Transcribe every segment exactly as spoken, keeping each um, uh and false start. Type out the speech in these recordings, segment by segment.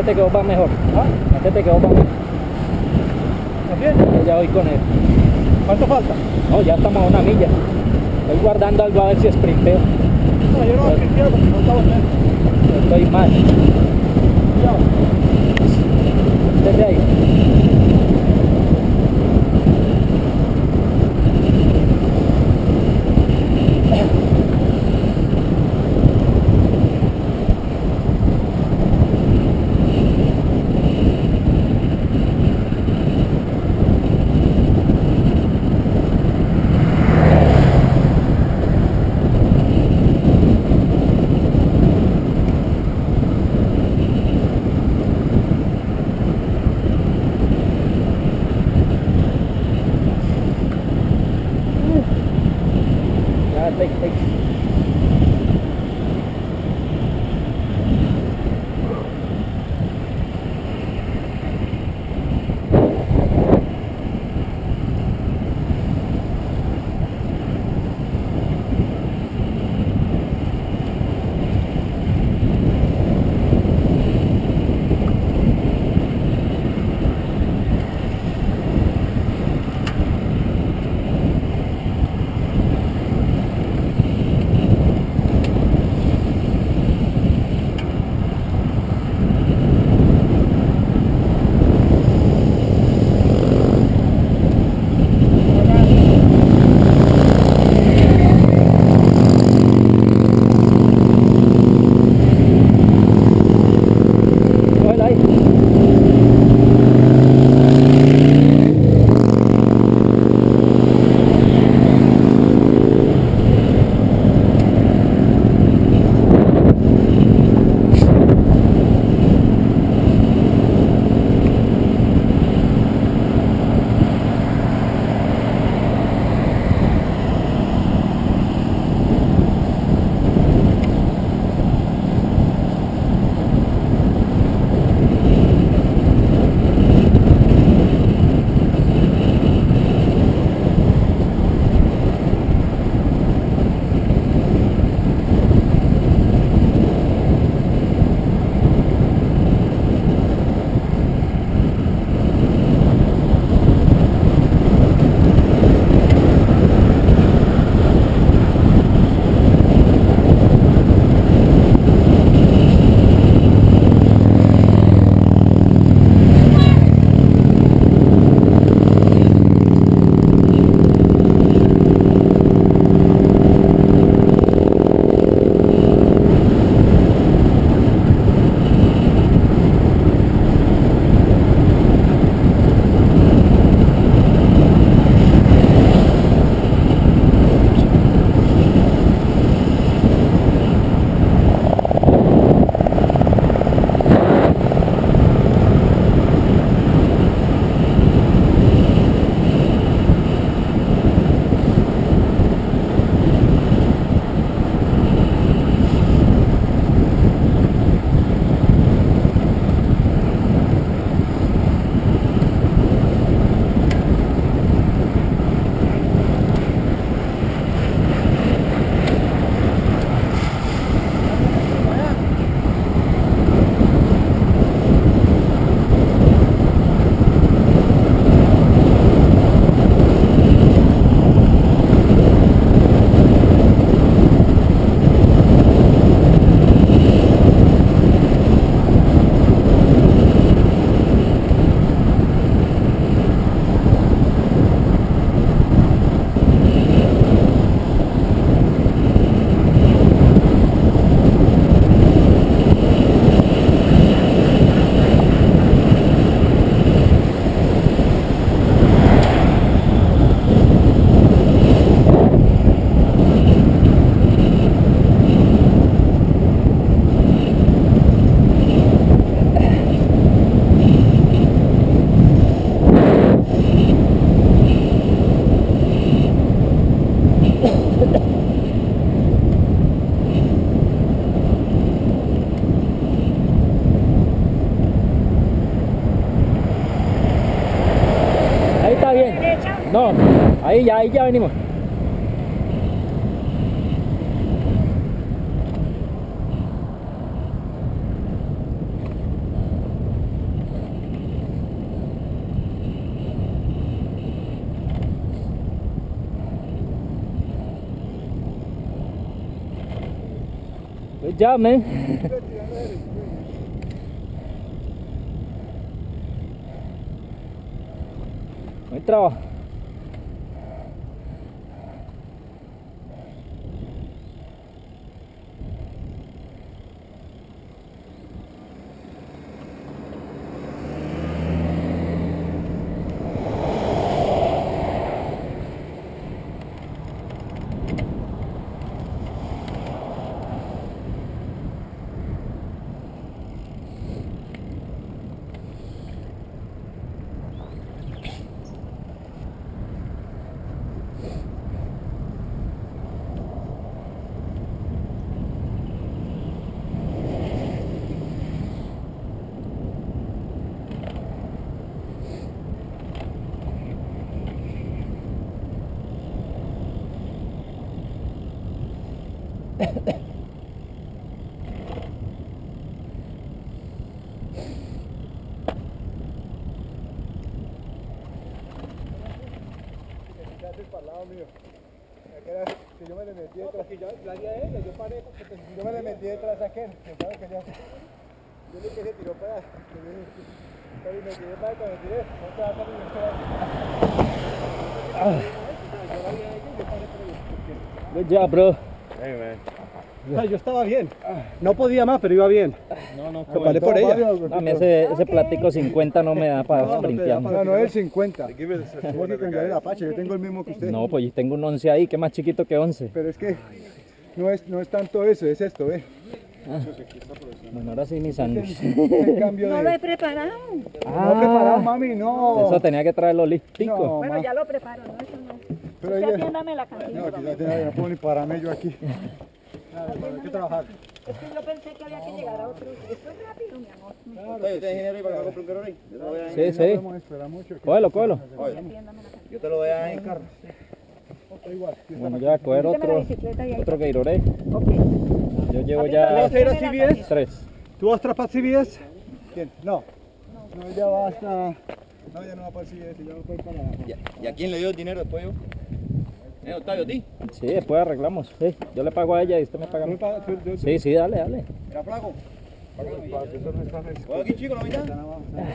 Métete que vos vas mejor. ¿Ah? Métete que vos vas mejor. ¿También? Ya voy con él. ¿Cuánto falta? No, ya estamos a una milla. Estoy guardando algo a ver si sprinteo. No, yo no voy a sprintear porque no estaba bien. Estoy mal. Cuidado. Desde ahí. Ya, take, take. Cógelo ahí. No, ahí ya, ahí ya venimos. Good job, man. Buen trabajo. Para el lado mío. Si yo me le metí detrás, que yo la di a ella, yo paré porque si yo me le metí detrás a aquel, que sabe que ya yo le que se tiró para allá, que yo pero me tiré para cuando me tiré, no te va a salir Good job, bro. Hey, man. O sea, yo estaba bien, no podía más, pero iba bien. No, no, Me paré por ella. No, a mí ese, ese platico cincuenta no me da para No, sprintear. no, no es el cincuenta. Vos ni cambiar el Apache, yo tengo el mismo que usted. No, pues yo tengo un once ahí, que es más chiquito que once. Pero es que no es, no es tanto eso, es esto, ¿eh? Ah. Bueno, ahora sí mi sándwich. El cambio No de... lo he preparado. No preparado, mami, no. Eso tenía que traerlo listico. No, Bueno, ma. ya lo preparo, ¿no? Eso no. Pero Usted ella- atiéndame la canción. No, aquí la tengo, no puedo ni pararme yo aquí. Nada, hay que trabajar. Es que yo pensé que había que llegar a otro. Esto es rápido, mi amor. Oye, ¿usted es ingeniero y para que me compre un carro ahí? Yo te lo voy a Sí, No sí. podemos esperar mucho. Cógelo, cógelo. Atiéndame la canción. Yo te lo voy a dar en carro. Otra igual. Bueno, yo voy a coger Méteme la otro, bicicleta y ahí. otro Gatorade. Ok. Yo llevo ¿Tú ya vas a ir a C B S? tres. ¿Tú vas a para C B S? ¿Quién? No. No, ya vas a... No, ya no va para C B S, ya va para para... ¿Y a, ¿Y a quién le dio el dinero después yo? ¿Eh, Octavio, a ti? Sí, después arreglamos. Sí, yo le pago a ella y usted me paga a ¿Tú mí. pagas- tú- tú- Sí, sí, dale, dale. ¿Era flaco? Para que eso no está fresco. ¿Puedo aquí, chico, la mitad? Ya no vamos a-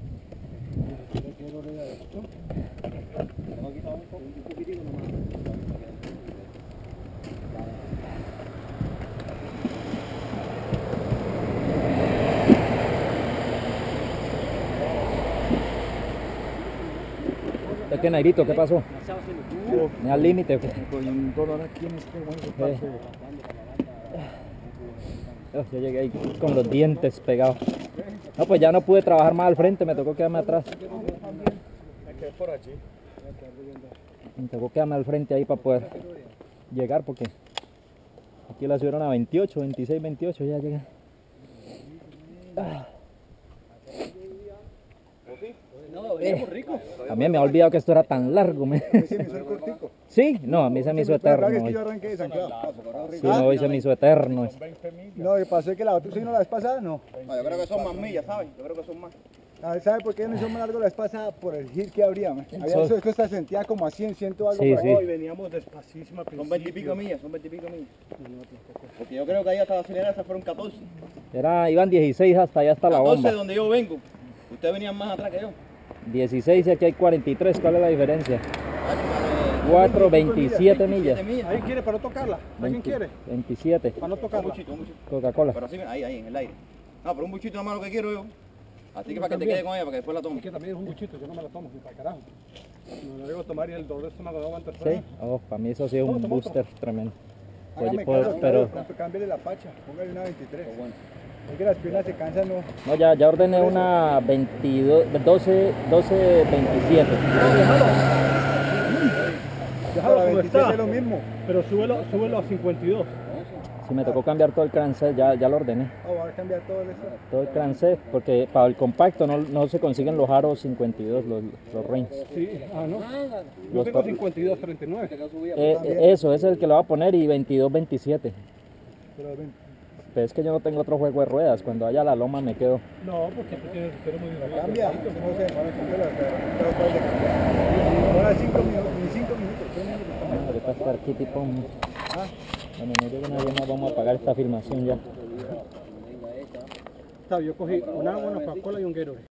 ¿Es que Nairito, qué pasó? ¿Me al límite o qué? Con un dolor aquí en este hueso, parce. Oh, yo llegué ahí con los dientes pegados. No, pues ya no pude trabajar más al frente, me tocó quedarme atrás. Me quedé por allí. Me tocó quedarme al frente ahí para poder llegar porque aquí la subieron a veintiocho, veintiséis, veintiocho, ya llegué. Ah. No, veníamos ricos. A mí me ha olvidado que esto era tan largo. me- Sí, me hizo el cortico. ¿Sí? No, a mí se me hizo La verdad eterno es que hoy. yo arranqué de San Claudio. Sí, no, hoy se me hizo eterno. No, y pasé que la otra sí no la vez pasada, no. No, yo creo que son más millas, ¿sabes? Yo creo que son más. A ver, ¿sabe por qué no hizo más largo la vez pasada? Por el hit que habría, man. Había So- eso, esto se sentía como a cien, cien algo Sí, por sí. ahí. Hoy veníamos despacísimo al Son principio. veintipico millas, son veintipico millas. Porque yo creo que ahí hasta la acelera esas fueron catorce. Era, iban dieciséis hasta allá hasta la catorce bomba. de donde yo vengo. Ustedes venían más atrás que yo. dieciséis y aquí hay cuarenta y tres, ¿cuál es la diferencia? cuatro, veintisiete millas. veintisiete millas. ¿Alguien quiere para no tocarla? ¿Alguien veinte, quiere? veintisiete, Para no Un tocarla. buchito, un buchito. Coca-Cola. Pero así, ahí, ahí, en el aire. No, pero un buchito nada más lo que quiero yo. Así que para que te quede con ella, para que después la tomes. Que también es un buchito, yo no me lo tomo, ni para carajo. No lo debo tomar y el dolor de estómago no aguanta el Sí, freno. oh, para mí eso sí es un booster tremendo. Oye, Hágame pues, caso, pero claro, cámbiale la pacha, póngale una veintitrés. Es que las piernas se cansan, no. no, ya, ya ordené una veintidós, doce, doce, veintisiete. Déjalo Para como veintitrés está. es lo mismo. Pero súbelo, súbelo a cincuenta y dos. Sí, me tocó cambiar todo el crankset, ya, ya lo ordené. Oh, va a cambiar todo eso. Todo el crankset, porque para el compacto no, no se consiguen los aros cincuenta y dos, los, los rings. Sí, ah, no. Yo Los tengo tor- cincuenta y dos, treinta y nueve. Eh, eh, eso, ese es el que le voy a poner y veintidós, veintisiete. Pero ven, Pero es que yo no tengo otro juego de ruedas, cuando haya la loma me quedo. No, porque tú tienes el pelo muy grande. cambia. No sé, ahora cambia la pero puede cambiar. Ahora cinco minutos, ni cinco minutos. tres minutos. Ahorita estar aquí tipo un- Ah, Cuando no llegue nadie más vamos a apagar esta filmación ya. Yo cogí un agua, una Coca-Cola y un Gatorade.